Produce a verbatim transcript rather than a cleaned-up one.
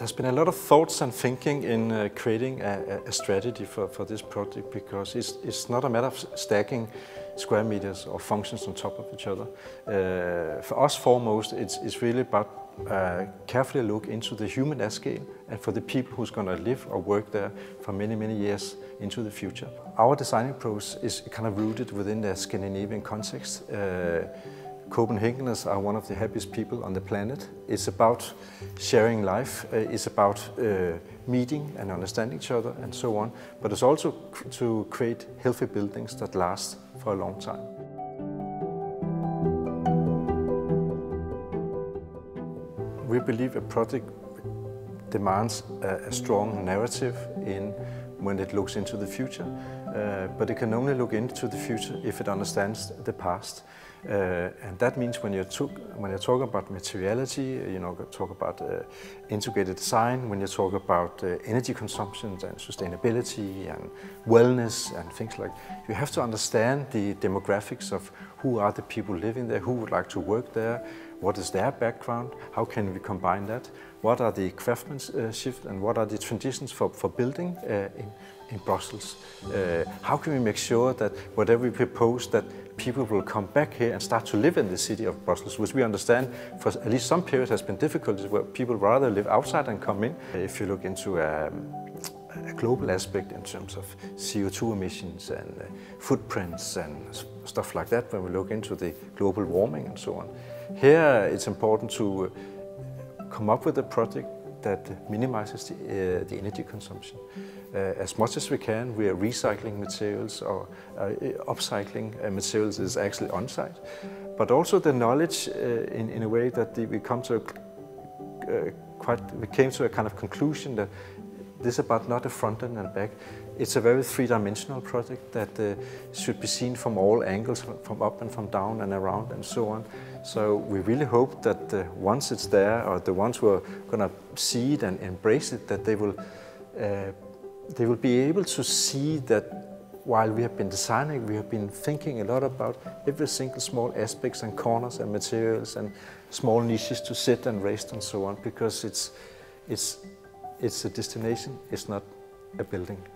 There's been a lot of thoughts and thinking in uh, creating a, a strategy for, for this project, because it's, it's not a matter of stacking square meters or functions on top of each other. Uh, for us foremost, it's, it's really about uh, carefully look into the human at scale and for the people who's going to live or work there for many, many years into the future. Our design approach is kind of rooted within the Scandinavian context. Uh, Copenhageners are one of the happiest people on the planet. It's about sharing life, uh, it's about uh, meeting and understanding each other and so on, but it's also cr to create healthy buildings that last for a long time. We believe a project demands a, a strong narrative in when it looks into the future, uh, but it can only look into the future if it understands the past. Uh, and that means when you talk, when you talk about materiality, you know, talk about uh, integrated design, when you talk about uh, energy consumption and sustainability and wellness and things like that, you have to understand the demographics of who are the people living there, who would like to work there, what is their background, how can we combine that, what are the craftsmanship and what are the traditions for, for building uh, in, in Brussels. Uh, how can we make sure that whatever we propose, that people will come back here and start to live in the city of Brussels, which we understand for at least some periods has been difficulties where people rather live outside than come in. If you look into um, a global aspect in terms of C O two emissions and uh, footprints and stuff like that, when we look into the global warming and so on. Here it's important to come up with a project that minimizes the, uh, the energy consumption. Uh, as much as we can, we are recycling materials or uh, upcycling uh, materials is actually on-site. But also the knowledge uh, in, in a way that the, we come to a, uh, quite, we came to a kind of conclusion that this is about not a front end and back. It's a very three-dimensional project that uh, should be seen from all angles, from up and from down and around and so on. So we really hope that uh, once it's there, or the ones who are going to see it and embrace it, that they will, uh, they will be able to see that while we have been designing, we have been thinking a lot about every single small aspects and corners and materials and small niches to sit and rest and so on, because it's, it's, it's a destination, it's not a building.